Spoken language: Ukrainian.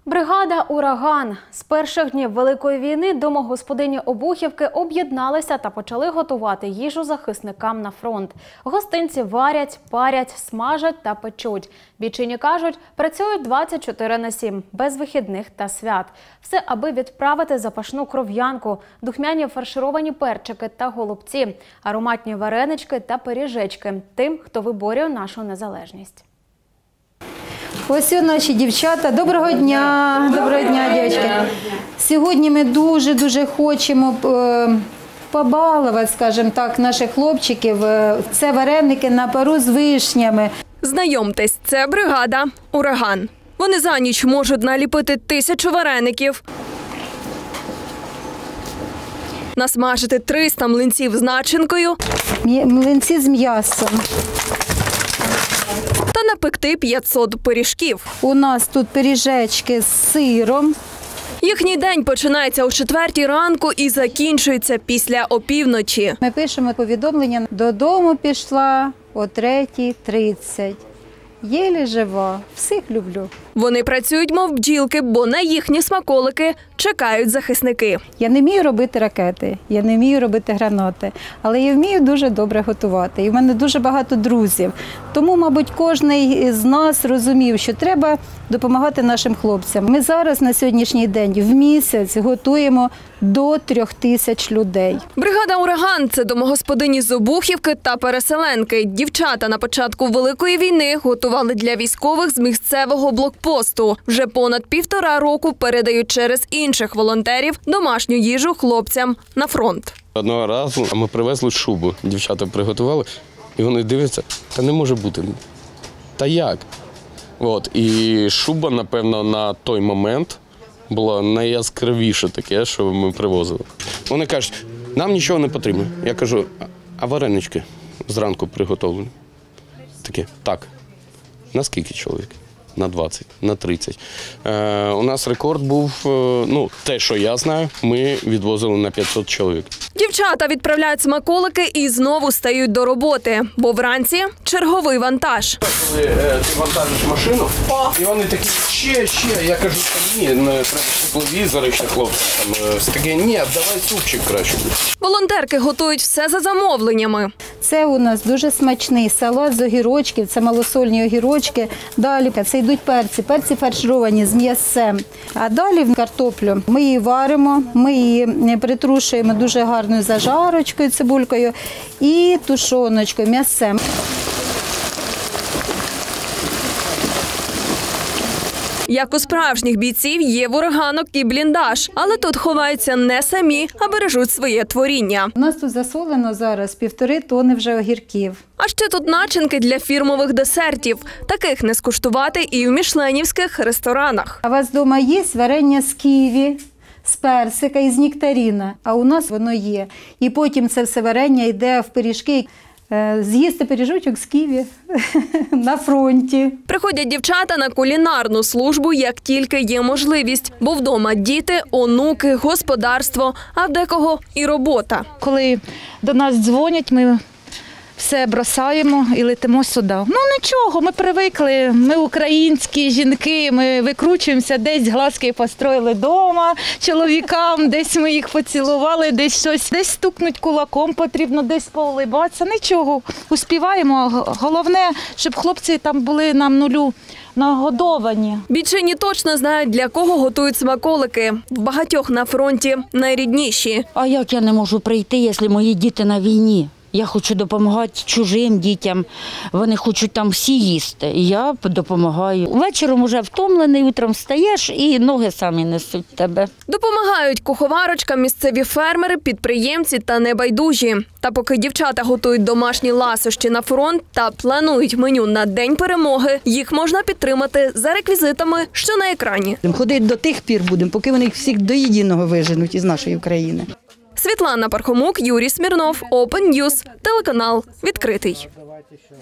Бригада «Ураган». З перших днів Великої війни домогосподині Обухівки об'єдналися та почали готувати їжу захисникам на фронт. Гостинці варять, парять, смажать та печуть. Бійчині кажуть, працюють 24/7, без вихідних та свят. Все, аби відправити запашну кров'янку, духмяні фаршировані перчики та голубці, ароматні варенички та пиріжечки тим, хто виборює нашу незалежність. Ось наші дівчата. Доброго дня! Доброго дня, дівчатки! Сьогодні ми дуже хочемо побалувати, скажімо так, наших хлопчиків. Це вареники на пару з вишнями. Знайомтесь, це бригада «Ураган». Вони за ніч можуть наліпити 1000 вареників, насмажити 300 млинців з начинкою, Млинці з м'ясом. та напекти 500 пиріжків. У нас тут пиріжечки з сиром. Їхній день починається о 4 ранку і закінчується після опівночі. Ми пишемо повідомлення. Додому пішла о 3:30. Єлі жива. Всіх люблю. Вони працюють, мов бджілки, бо на їхні смаколики чекають захисники. Я не вмію робити ракети, я не вмію робити гранати, але я вмію дуже добре готувати. І в мене дуже багато друзів. Тому, мабуть, кожен з нас розумів, що треба допомагати нашим хлопцям. Ми зараз на сьогоднішній день в місяць готуємо до 3000 людей. Бригада «Ураган» – це домогосподині з Обухівки та переселенки. Дівчата на початку Великої війни готували для військових з місцевого блокпосту. Вже понад 1,5 року передають через інших волонтерів домашню їжу хлопцям на фронт. Одного разу ми привезли шубу, дівчата приготували, і вони дивляться, та не може бути. Та як? І шуба, напевно, на той момент було найяскравіше таке, що ми привозили. Вони кажуть, нам нічого не потрібно. Я кажу, а варенички зранку приготовлені? Таке, так. На скільки чоловік? На 20, на 30. У нас рекорд був, те, що я знаю, ми відвозили на 500 чоловік. Дівчата відправляють смаколики і знову стають до роботи, бо вранці черговий вантаж. Коли ти вантажиш машину, і вони такі, ще. Я кажу, ні, треба тепловізори ще хлопці. Таке, ні, давай супчик краще. Волонтерки готують все за замовленнями. Це у нас дуже смачний салат з огірочків, це малосольні огірочки. Далі це йдуть перці фаршировані з м'ясом. А далі в картоплю ми її варимо, ми її притрушуємо дуже гарною зажарочкою, цибулькою і тушоночкою, м'ясом. Як у справжніх бійців є в «Ураганок» і бліндаж, але тут ховаються не самі, а бережуть своє творіння. У нас тут засолено зараз 1,5 тонни вже огірків. А ще тут начинки для фірмових десертів. Таких не скуштувати і в мішленівських ресторанах. А у вас вдома є варення з ківі, з персика і з нектаріна? А у нас воно є. І потім це все варення йде в пиріжки. З'їсти пиріжочок з ківі на фронті. Приходять дівчата на кулінарну службу, як тільки є можливість. Бо вдома діти, онуки, господарство, а в декого і робота. Коли до нас дзвонять, ми все бросаємо і летимо сюди. Нічого, ми привикли, ми українські жінки, ми викручуємося, десь глазки построїли вдома чоловікам, десь ми їх поцілували, десь щось, десь стукнуть кулаком потрібно, десь поулибатися. Нічого, успіваємо. Головне, щоб хлопці там були нам нулю нагодовані. Бійчині точно знають, для кого готують смаколики. В багатьох на фронті найрідніші. А як я не можу прийти, якщо мої діти на війні? Я хочу допомагати чужим дітям, вони хочуть там всі їсти, і я допомагаю. Вечором уже втомлений, утром встаєш і ноги самі несуть тебе. Допомагають куховарочкам місцеві фермери, підприємці та небайдужі. Та поки дівчата готують домашні ласощі на фронт та планують меню на День перемоги, їх можна підтримати за реквізитами, що на екрані. Ходити до тих пір будемо, поки вони їх всіх до єдиного виженуть із нашої України. Світлана Пархомук, Юрій Смірнов, Open News, телеканал «Відкритий».